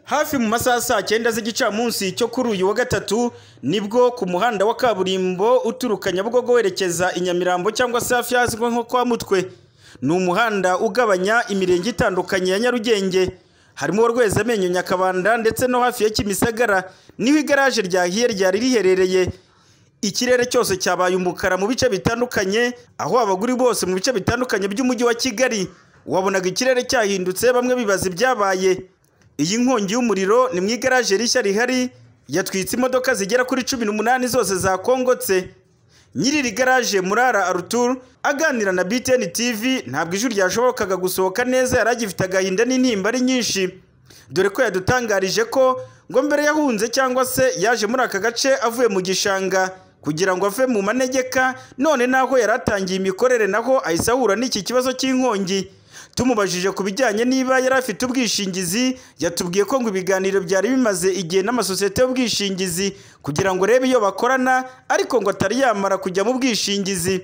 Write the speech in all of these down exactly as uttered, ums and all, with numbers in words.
Hafi mu masaha saa cyenda z'igicamunsi cyo kuri uyu wa gatatu nibwo ku muhanda wa kaburimbo uturuka Nyabugogo werekeza i Nyamirambo cyangwa se hafi yazwe nko kwa Mutwe, ni umuhanda ugabanya imirenge itandukanye ya Nyarugenge, harimo Rwezamenyo, Nyakabanda ndetse no hafi ya Kimisagara niho igaraje ryahiye ryari riherereye. Ikirere cyose cyabaye umukara mu bice bitandukanye, aho abaguri bose mu bice bitandukanye by'umujyi wa Kigali wabonaga ikirere cyahindutse, bamwe bibaza ibyabaye. Iyi nkongi y'umuriro ni mu igaraje rishya rihari yatwitse imodoka zigera kuri cumi n'umunani zose zakongotse. Nyiri iri garaje Murara Arthur aganira na B T N T V ntabwo ijuru ryashobokaga gusohoka neza, yaragifite agahinda n'intimba ari nyinshi, dore ko yadutangarije ko ngo mbere yahunze cyangwa se yaje muri aka gace avuye mu gishanga kugira ngo ave mu manegeka, none naho yaratangiye imikorere naho ahise ahura n'iki kibazo cy'inkongi. Tumubajije ku bijyanye niba yari afite ubwishingizi, yatubwiye ko ngo ibiganiro byari bimaze igihe n'amasosiyete y'ubwishingizi kugira ngo rebe iyo bakorana, ariko ngo atari yamara kujya mu bwishingizi.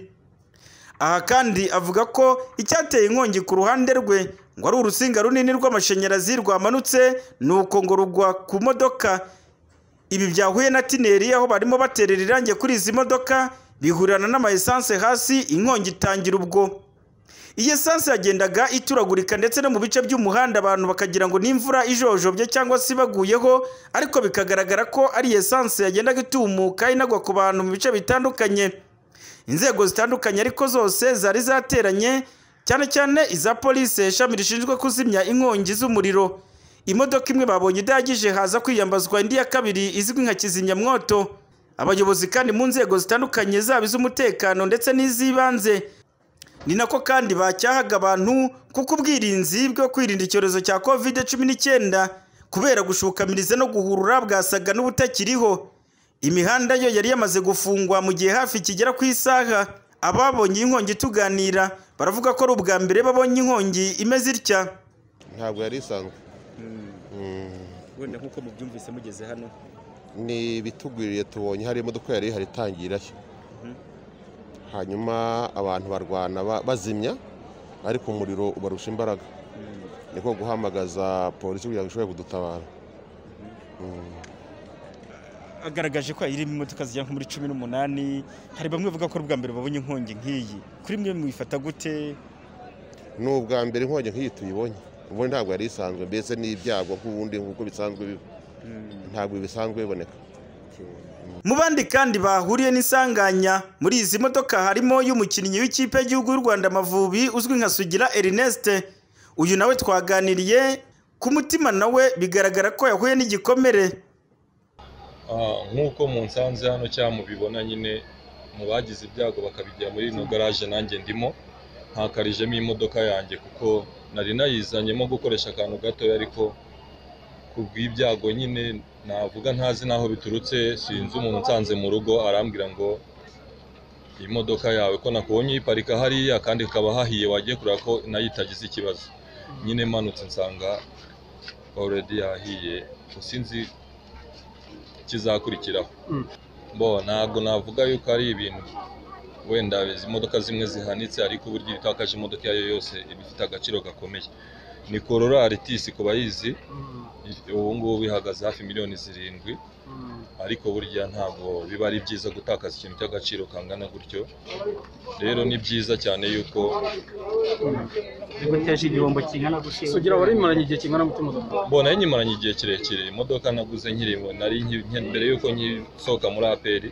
Aha kandi avuga ko icyateye inkongi ku ruhande rwe ngo ari urusinga runini rw'amashanyarazi rwamanutse, nuko ngo rugwa ku modoka. Ibi byahuye na tineri aho barimo baterera irange kuri izi modoka bihurirana n'ama essence hasi, inkongi itangira ubwo. Iyi essence yagendaga ituragurika ndetse no mu bice by'umuhanda abantu bakagira ngo n'imvura ijojobye cyangwa se baguyeho, ariko bikagaragara ko ari essence yagendaga itumuka inagwa ku bantu mu bice bitandukanye. Inzego zitandukanye ariko zose zari zateranye, cyane cyane iza polisi, ishami rishinzwe kuzimya inkongi z'umuriro. Imodoka imwe babonye idahagije, haza kwiyambazwa indi ya kabiri izwi nka kizimyamwoto. Abayobozi kandi mu nzego zitandukanye zaba iz'umutekano ndetse n'iz'ibanze ni nako kandi bacyahaga abantu kuko ubwirinzi bwo kwirinda icyorezo cya covid cumi n'icyenda kubera gushukamiriza no guhurura bwasaga n'ubutakiriho. Imihanda yo yari yamaze gufungwa mu gihe hafi kigera ku isaha. Ababonye inkongi tuganira baravuga ko ari ubwa mbere babonye inkongi imeze itya. Ntabwo yari isanzwe. Wenda nkuko mubyumvise mugeze hano ni bitugwiriye, tubonye hari imodoka yari hari itangira, hanyuma abantu barwana bazimya, ariko umuriro ubarusha imbaraga, niko guhamagaza polisi kugira ngo ishobore kudutabara. Agaragaje ko irimo imodoka zijya nko muri cumi n'umunani, hari bamwe bavuga ko ubwa mbere babonye inkongi nk'iyi. Kuri mwe mwifata gute? Ni ubwa mbere inkongi nk'iyi tuyibonye, ubundi ntabwo yari isanzwe, mbese n'ibyago nk'ubundi nk'uko bisanzwe biba, ntabwo bisanzwe biboneka. Mu bandi kandi bahuriye n'isanganya muri izi modoka harimo y'umukinnyi w'ikipe y'igihugu y'u Rwanda Amavubi uzwi nka Sugira Ernest. Uyu nawe twaganiriye ku mutima, nawe bigaragara ko yahuye n'igikomere. Nk'uko mu nsanze hano cyangwa mubibona nyine mu bagize ibyago bakabijya muri ino garaje, nanjye ndimo ntakarijemo imodoka yanjye kuko nari nayizanyemo gukoresha akantu gatoya, ariko kubw'ibyago nyine navuga ntazi naho biturutse. Sinzi umuntu nsanze mu rugo arambwira ngo imodoka yawe ko nakubonye iparika hariya kandi kaba hahiye, wagiye kureba ko nayo itagize ikibazo. Nyine manutse nsanga already yahiye, sinzi kizakurikiraho. Bo ntabwo navuga yuko ari ibintu wenda izi modoka zimwe zihanitse, ariko uburyo itakaje imodoka yayo yose ibifite agaciro gakomeye. Ni Corolla Artis ku bayizi, ubu ngubu bihagaze hafi miliyoni zirindwi, ariko burya ntabwo biba ari byiza gutakaza ikintu cy'agaciro kangana gutyo. Rero ni byiza cyane yuko biguteje igihombo kingana gutyo. Sugira wari imaranye igihe kingana gute imodoka? Bo nayo nyimaranye igihe kirekire. Imodoka naguze nkiri nari mbere yuko nyisohoka muri A P R.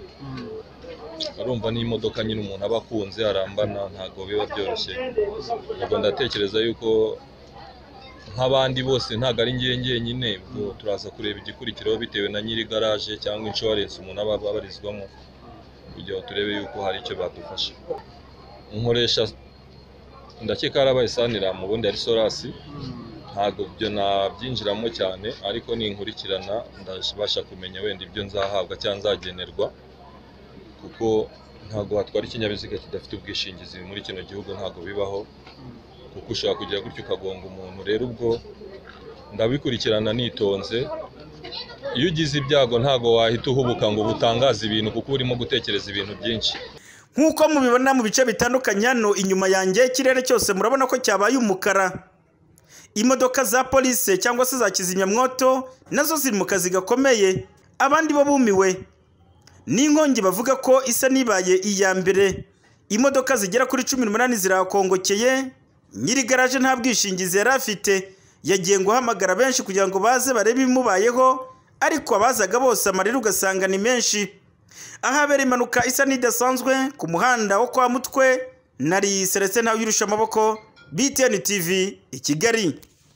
Arumva ni imodoka nyine umuntu aba akunze arambana, ntabwo biba byoroshye. Ubwo ndatekereza yuko nk'abandi bose ntabwo ari ngiye ngiye nyine, ubwo turaza kureba igikurikiraho bitewe na nyiri garaje cyangwa insurance umuntu aba abarizwamo, kugira ngo turebe yuko hari icyo badufasha. Nkoresha ndakeka harabaye sanira mu bundi ari Solasi, ntabwo byo nabyinjiramo cyane, ariko ninkurikirana ndabasha kumenya wenda ibyo nzahabwa cyangwa nzagenerwa, kuko ntabwo watwara ikinyabiziga kidafite ubwishingizi muri kino gihugu, ntabwo bibaho, kuko ushaka kugira gutyo ukagonga umuntu. Rero ubwo ndabikurikirana nitonze. Iyo ugize ibyago ntabwo wahita uhubuka ngo butangaze ibintu, kuko urimo gutekereza ibintu byinshi. Nk'uko mubibona mu bice bitandukanye hano inyuma yanjye, ikirere cyose murabona ko cyabaye umukara. imodoka za polisi cyangwa se za kizimyamwoto nazo ziri mu kazi gakomeye. Abandi bo bumiwe n'inkongi bavuga ko isa nibaye iya mbere. Imodoka zigera kuri cumi n'umunani zirakongokeye. Nyiri garaje nta bwishingizi yari afite, yagiye guhamagara benshi kugira ngo baze barebe ibimubayeho, ariko abazaga bose amarira ugasanga ni menshi. Ahabera impanuka isa n'idasanzwe ku muhanda wo kwa Mutwe, nari Celestin Ntawirusha amaboko, B T N T V i Kigali.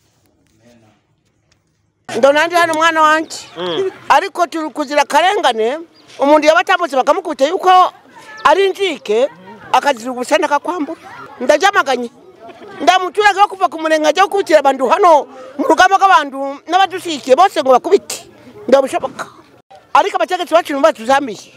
Ndonanje hano mwana wanje ariko turi kuzira karengane, umuntu yabatambutse bakamukubita yuko ari njike akazira ubusana akakwambura. Ndajamaganye ndamuturage wo kuva ku murenga ajya gukutira abantu hano mu rugamba rw'abantu n'abadushikiye bose ngo bakubite ndabushoboka, ariko abategetsi bacu numva tuzambiye.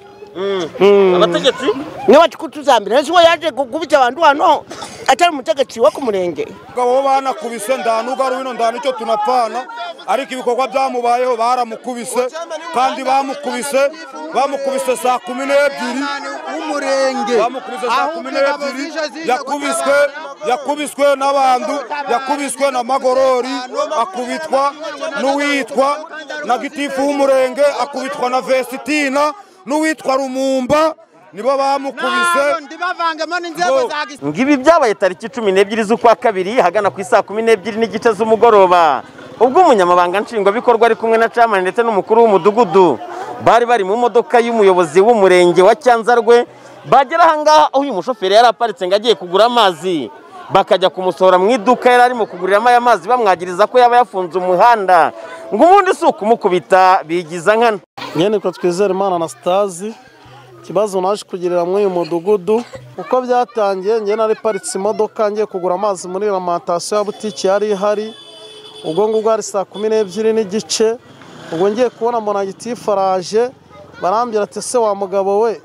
Abategetsi niwe batukutuzambira nese yaje gukubita abantu hano atari umutegetsi wo ku murenge. Gabo bana kubise ndanuga ruino ndani cyo tunapana, ariko ibikorwa byamubayeho baramukubise kandi bamukubise bamukubise saa kumi n'ebyiri umurenge, bamukubise saa kumi n'ebyiri yakubiswe yakubiswe n'abantu, yakubiswe na Magorori, akubitwa n'uwitwa na gitifu w'umurenge, akubitwa na Vesitina n'uwitwa Rumumba, nibo bamukubise. Ngibi byabaye tariki cumi n'ebyiri z'ukwa kabiri hagana ku isaa kumi n'ebyiri n'igice z'umugoroba, ubwo umunyamabanga nshingwabikorwa ari kumwe na chairman ndetse n'umukuru w'umudugudu bari bari mu modoka y'umuyobozi w'umurenge wa Cyanzarwe. Bagera ahangaha aho uyu mushoferi yari aparitse ngo agiye kugura amazi, bakajya kumusohora mu iduka yari arimo kuguriramo aya mazi bamwagiriza ko yaba yafunze umuhanda, ngo ubundi si ukumukubita bigiza nkana. Nyene ko twizera Imana na Stazi kibazo naje kugirira mu uyu mudugudu uko byatangiye. Nge nari paritse imodoka ngiye kugura amazi muri alimentation ya butiki yari ihari, ubwo ngubwo ari saa kumi n'ebyiri n'igice. Ubwo ngiye kubona mbona gitifu araje, barambira ati se wa mugabo we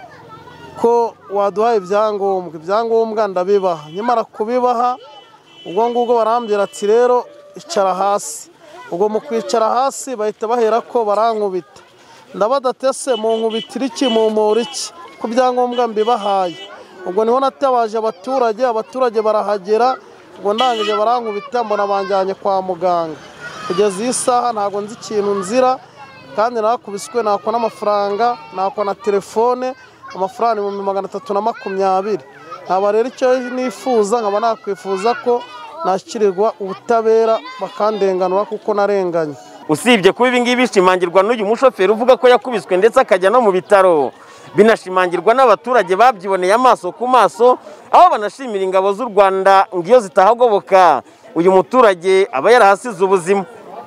ko waduhaye ibyangombwa ibyangombwa ndabibaha. Nyamara kubibaha ubwo ngubwo barambira ati rero icara hasi. Ubwo mu kwicara hasi bahita bahera ko barankubita, ndabadatese mu nkubitira iki mu muri iki ku byangombwa mbibahaye. Ubwo niho natabaje abaturage, abaturage barahagera, ubwo ndangije barankubita mbona banjyanye kwa muganga. Kugeza iyi saha ntago nzi ikintu nzira, kandi nakubiswe nako n'amafaranga nako na telefone amafaranga ibihumbi magana atatu na makumyabiri. Aba rero icyo nifuza nkaba nakwifuza ko nashyirirwa ubutabera bakandenganura kuko narenganye. Usibye kuba ibi ngibi bishimangirwa n'uyu mushoferi uvuga ko yakubiswe ndetse akajya no mu bitaro, binashimangirwa n'abaturage babyiboneye amaso ku maso, aho banashimira ingabo z'u Rwanda ngiyo zitahagoboka uyu muturage aba yarahasize ubuzima.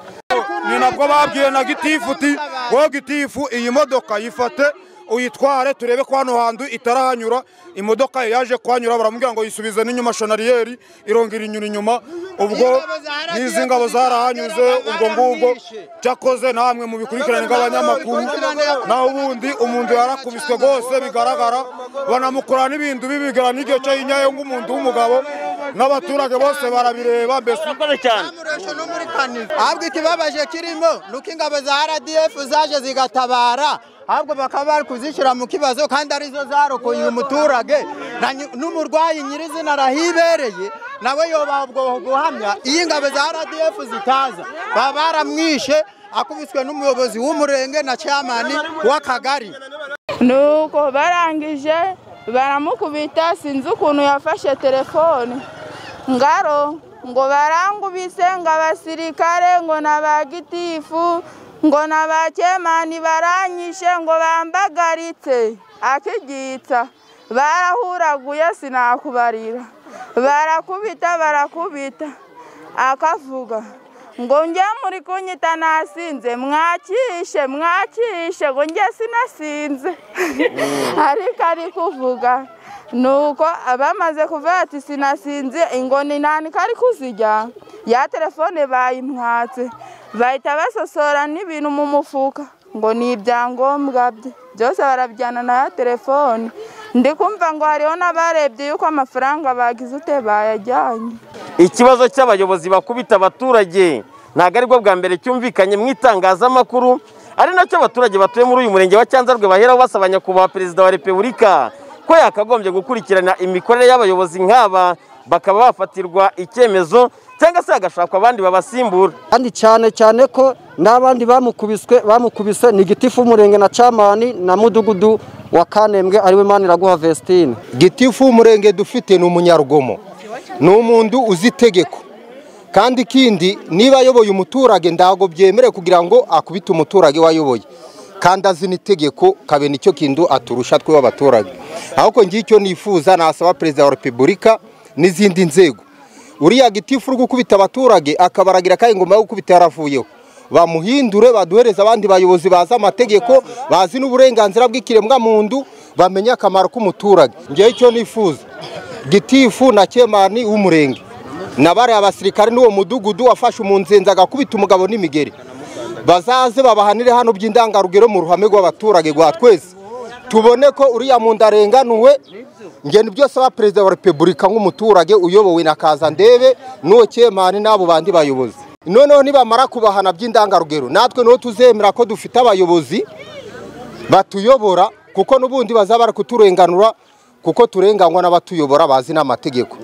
Ni nabwo babwiye na gitifu uti wo gitifu iyi modoka yifate uyitware turebe ko hano hantu itarahanyura. Imodoka yaje kwanyura baramubwira ngo yisubize n'inyuma shanariyeri irongera inyura inyuma. Ubwo n'izi ngabo zarahanyuze, ubwo ngubwo cyakoze namwe mu bikurikirane bw'abanyamakuru naho ubundi umuntu yarakubiswe rwose bigaragara, banamukora n'ibintu bibigara n'igihe cyo inyaye ng'umuntu w'umugabo, n'abaturage bose barabireba. Mbese cyane ahubwo ikibabaje kirimo nuko ingabo za R D F zaje zigatabara, ahubwo bakaba bari kuzishyira mu kibazo kandi arizo zarokoye uyu muturage n'umurwayi nyirizina arahibereye, nawe yoba ubwo guhamya iyi ingabo za R D F zitaza baba baramwishe akubiswe n'umuyobozi w'umurenge na chairman w'akagari. Nuko barangije baramukubita, sinzi ukuntu yafashe telefone ngaro ngo barangubise ngo abasirikare ngo nabagitifu ngo nabakemani baranyishe ngo bambagaritse akigitsa, barahuraguye sinakubarira, barakubita barakubita akavuga ngo njye muri kunyita nasinze, mwakishe mwakishe ngo njye sinasinze. Ariko ari kuvuga nuko abamaze kuvuga ati sinasinze, ingoni nani kari kuzijya ya telefone bayimwatse, bahita basosora n'ibintu mu mufuka ngo ni ibyangombwa bye byose barabijyana na ya telefone. Ndi kumva ngo hariho n'abarebye yuko amafaranga bagize ute bayajyanye. Ikibazo cy'abayobozi bakubita abaturage ntago ari bwo bwa mbere cyumvikanye mu itangazamakuru, ari nacyo abaturage batuye muri uyu murenge wa Cyanzarwe baheraho basabanya kuba perezida wa Repubulika ko yakagombye gukurikirana imikorere y'abayobozi nk'aba bakaba bafatirwa icyemezo cyangwa se hagashakwa abandi babasimbura. Kandi cyane cyane ko n'abandi bamukubiswe bamukubise ni gitifu umurenge na camani na mudugudu wa Kanembwe ariwe Maniraguha Vestine. Gitifu umurenge dufite ni umunyarugomo, ni umuntu uzi itegeko, kandi ikindi niba ayoboye umuturage ndago byemere kugira ngo akubite umuturage wayoboye, kandi azi n'itegeko kabe nicyo kintu aturusha twe w'abaturage. Ahubwo ngicyo nifuza nasaba Perezida wa Repubulika n'izindi nzego, uriya gitifu uri gukubita abaturage akabaragira kandi ngoma yo gukubita yaravuyeho, bamuhindure baduhereza abandi bayobozi baza amategeko, bazi n'uburenganzira bw'ikiremwa muntu, bamenye akamaro k'umuturage. Ngiye icyo nifuza gitifu na Kemani w'umurenge nabare abasirikare n'uwo mudugudu wafashe umunzenza agakubita umugabo n'imigeri, bazaze babahanire hano by'indangarugero mu ruhame rw'abaturage rwa twese, tubone ko uriya muntu arenganuwe. Ngende byose ba Perezida wa Repubulika nk'umuturage uyobowe na kaza ndebe n'uwo Kemani n'abo bandi bayobozi, noneho nibamara kubahana by'indangarugero natwe no tuzemera ko dufite abayobozi batuyobora, kuko n'ubundi bazabara kuturenganura kuko turengangwa n'abatuyobora bazi n'amategeko.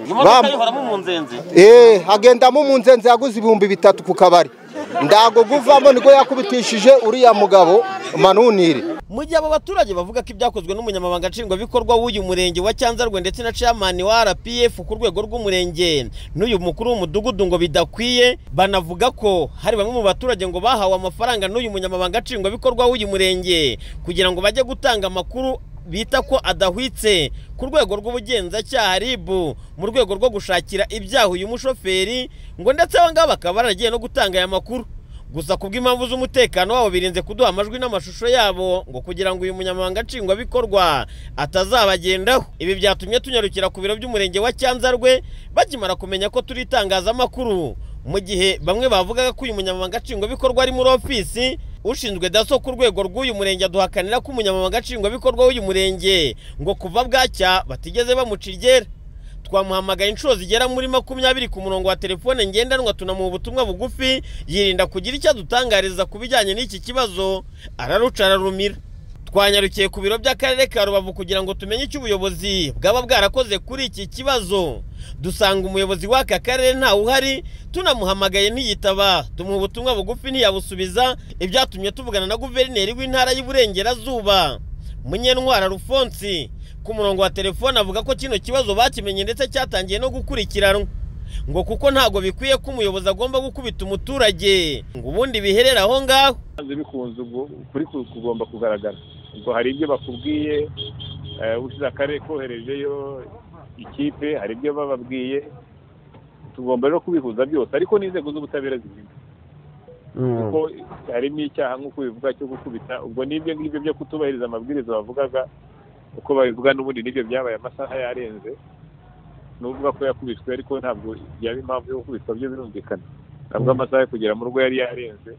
Eh hagendamo umunzenze yaguze ibihumbi bitatu ku kabari, ndago guvamo niko yakubitishije uriya mugabo Manunire. Mu gihe abo baturage bavuga ko ibyakozwe n'umunyamabanga nshingwabikorwa w'uyu murenge wa Cyanzarwe ndetse na chairman wa R P F ku rwego rw'umurenge n'uyu mukuru w'umudugudu ngo bidakwiye, banavuga ko hari bamwe mu baturage ngo bahawe amafaranga n'uyu munyamabanga nshingwabikorwa w'uyu murenge kugira ngo bajye gutanga amakuru bita ko adahwitse ku rwego rw'ubugenzacyaha R I B mu rwego rwo gushakira ibyaha uyu mushoferi, ngo ndetse abo ngabo bakaba baragiye no gutanga aya makuru. Gusa kubw'impamvu z'umutekano wabo birinze kuduha amajwi n'amashusho yabo ngo kugira ngo uyu munyamabanga nshingwabikorwa atazabagendaho. Ibi byatumye tunyarukira ku biro by'umurenge wa Cyanzarwe bakimara kumenya ko turi itangazamakuru, mu gihe bamwe bavugaga ko uyu munyamabanga nshingwabikorwa ari muri ofisi. Ushinzwe daso ku rwego rw'uyu murenge aduhakanira ko umunyamabanga nshingwabikorwa w'uyu murenge ngo kuva bwacya batigeze bamucigera. Twamuhamagaye inshuro zigera muri makumyabiri ku murongo wa telefone ngendanwa tunamuha ubutumwa bugufi yirinda kugira icyo adutangariza ku bijyanye n'iki kibazo, araruca ararumira. Twanyarukiye ku biro by'akarere ka Rubavu kugira ngo tumenye icyo ubuyobozi bwaba bwarakoze kuri iki kibazo, dusanga umuyobozi w'aka karere ntawe uhari. Tunamuhamagaye ntiyitaba, tumuha ubutumwa bugufi ntiyabusubiza, ibyatumye tuvugana na guverineri w'intara y'Iburengerazuba Munyentwara Rufonsi ku murongo wa telefone avuga ko kino kibazo bakimenye ndetse cyatangiye no gukurikiranwa, ngo kuko ntago bikwiye ko umuyobozi agomba gukubita umuturage ngo ubundi biherera aho ngaho. Bikunze ubwo kuri kugomba kugaragara, ubwo hari ibyo bakubwiye ushize akarere koherejeyo ikipe, hari ibyo bababwiye, tugomba rero kubihuza byose, ariko n'inzego z'ubutabera zirimo kuko harimo icyaha nk'uko bivuga cyo gukubita. Ubwo n'ibyo ngibyo byo kutubahiriza amabwiriza bavugaga uko babivuga n'ubundi nibyo byabaye amasaha yarenze, n'uvuga ko yakubiswe ariko ntabwo yaba impamvu yo gukubitwa, byo birumvikana, ntabwo amasaha yo kugera mu rugo yari yarenze.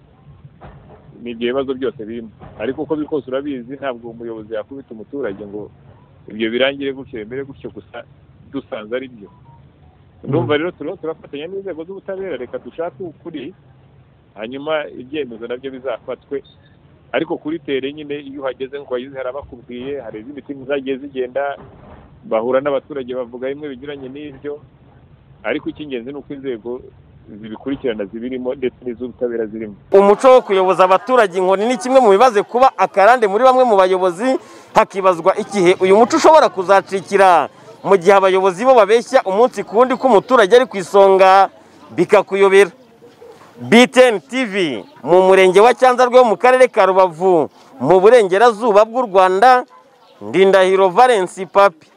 N'ibyo bibazo byose birimo, ariko uko bikose urabizi ntabwo umuyobozi yakubita umuturage ngo ibyo birangire gutyo bemere gutyo gusa dusanze ari byo. Ndumva rero turiho turafatanya n'inzego z'ubutabera, reka dushake ukuri hanyuma ibyemezo nabyo bizafatwe. Ariko kuri tere nyine iyo uhageze ngo wayize harabakubwiye, hari izindi timu zagiye zigenda bahura n'abaturage bavuga bimwe binyuranye n'ibyo, ariko icy'ingenzi ni uko inzego zibikurikirana zibirimo ndetse n'iz'ubutabera zirimo. Umuco wo kuyoboza abaturage inkoni ni kimwe mu bibaze kuba akarande muri bamwe mu bayobozi, hakibazwa igihe uyu muco ushobora kuzacikira mu gihe abayobozi bo babeshya umunsi ku wundi ko umuturage ari ku isonga bikakuyobera. B T N T V mu murenge wa Cyanzarwe wo mu karere ka Rubavu mu burengerazuba bw'u Rwanda, Ndindahiro Valence Papi.